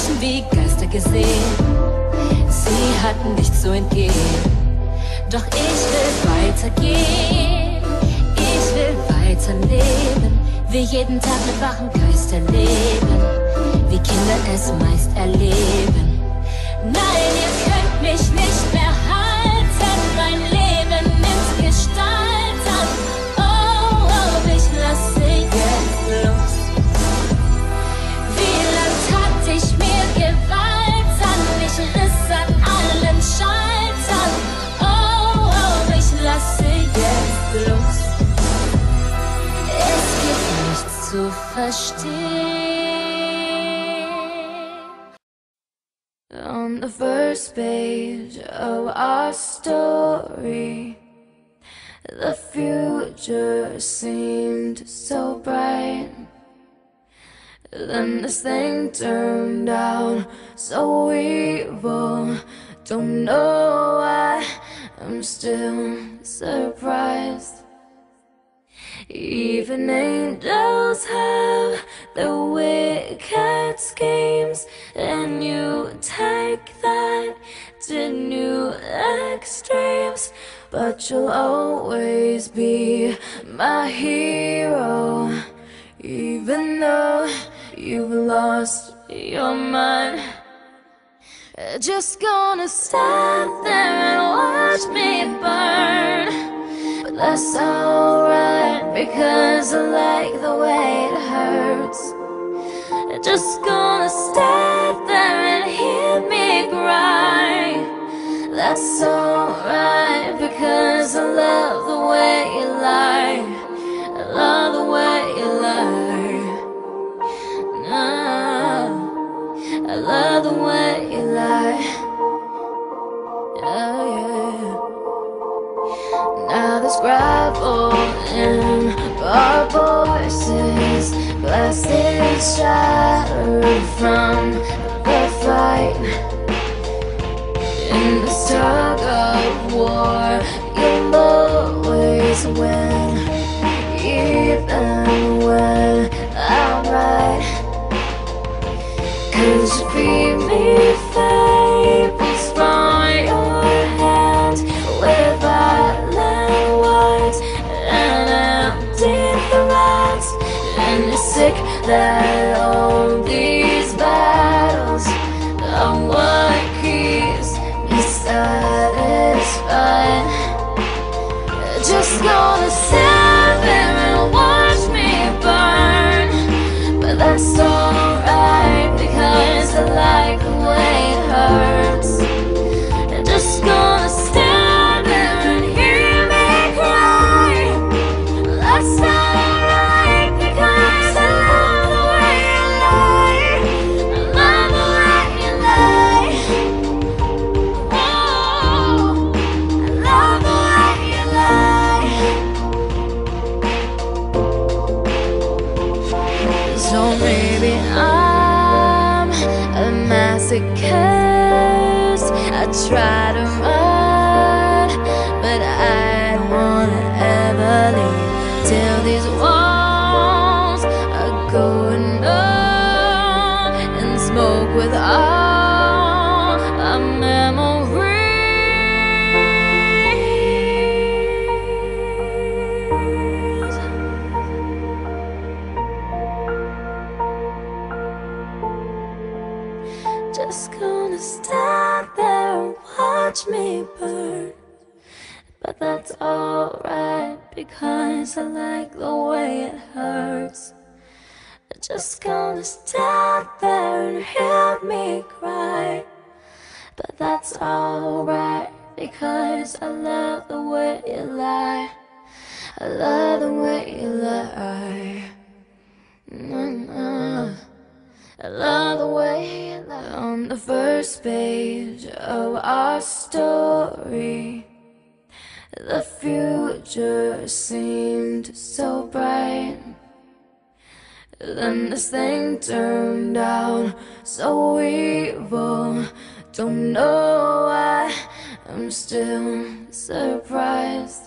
Menschen wie Geister gesehen. Sie hatten nichts zu entgehen. Doch ich will weitergehen. Ich will weiterleben. Wir jeden Tag mit wachem Geist erleben, wie Kinder es meist erleben. Nein, ihr könnt mich nicht mehr halten. Mein Leben nimmt Gestalt an. Oh, oh, ich lasse jetzt los. Wie lang tat ich mir Gewalt an? Ich riss an allen Schaltern. Oh, oh, ich lasse jetzt los. Es gibt nichts zu verstehen. On the first page of our story, the future seemed so bright. Then this thing turned out so evil. Don't know why, I'm still surprised. Even angels have their wicked schemes, and you take that to new extremes. But you'll always be my hero, even though you've lost your mind. Just gonna stand there and watch me burn. But that's alright, because I like the way it hurts. Just gonna stand there and hear me cry. That's alright, because I love the way you lie. I love the way you lie. No, I love the way you lie. Yeah, yeah. Now there's gravel in our voices, glasses shattered from the fight. In the tug of war, you'll always win, even when I'm right. 'Cause you feed me fables from your hand with violent words and empty threats. And you're sick that all these battles are what keeps me satisfied. Just gonna stand there and watch me burn. But that's alright, because I like the way it hurts. Just gonna stand there and hear me cry. That's alright, because I love the way you lie. I love the way you lie. Oh, I love the way you lie. So maybe I'm a masochist. I try to run, but I don't wanna ever leave till these walls are going up and smoke with all our memories. Just gonna stand there and watch me burn. But that's alright, because I like the way it hurts. Just gonna stand there and hear me cry. But that's alright, because I love the way you lie. I love the way you lie. I love the way you lie. On the first page of our story, the future seemed so bright. Then this thing turned out so evil. Don't know why, I'm still surprised.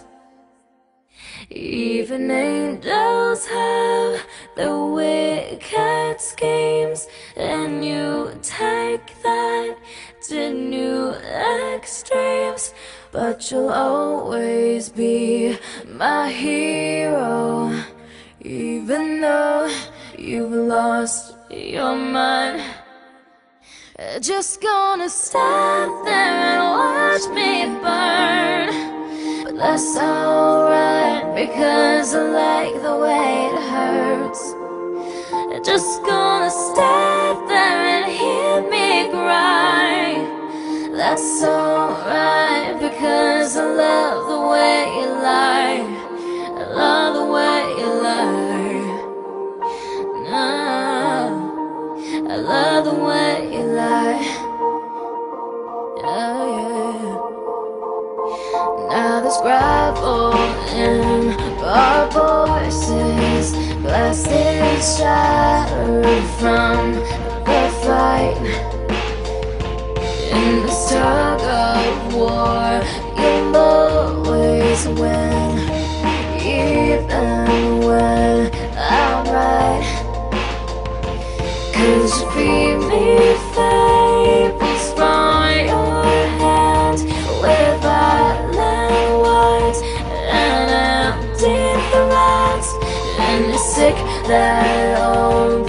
Even angels have their wicked schemes, and you like that to new extremes, but you'll always be my hero, even though you've lost your mind. Just gonna stand there and watch me burn, but that's alright because I like the way it hurts. Just gonna stand there and hear me cry. That's alright because I love the way you lie. I love the way you lie. No, I love the way you lie. Oh yeah. Now there's gravel in our voices, glasses shattered from the fight. In the tug of war, you'll always win, even when I'm right. 'Cause you feed me fables from your hand with violent words and empty threats, and you're sick that old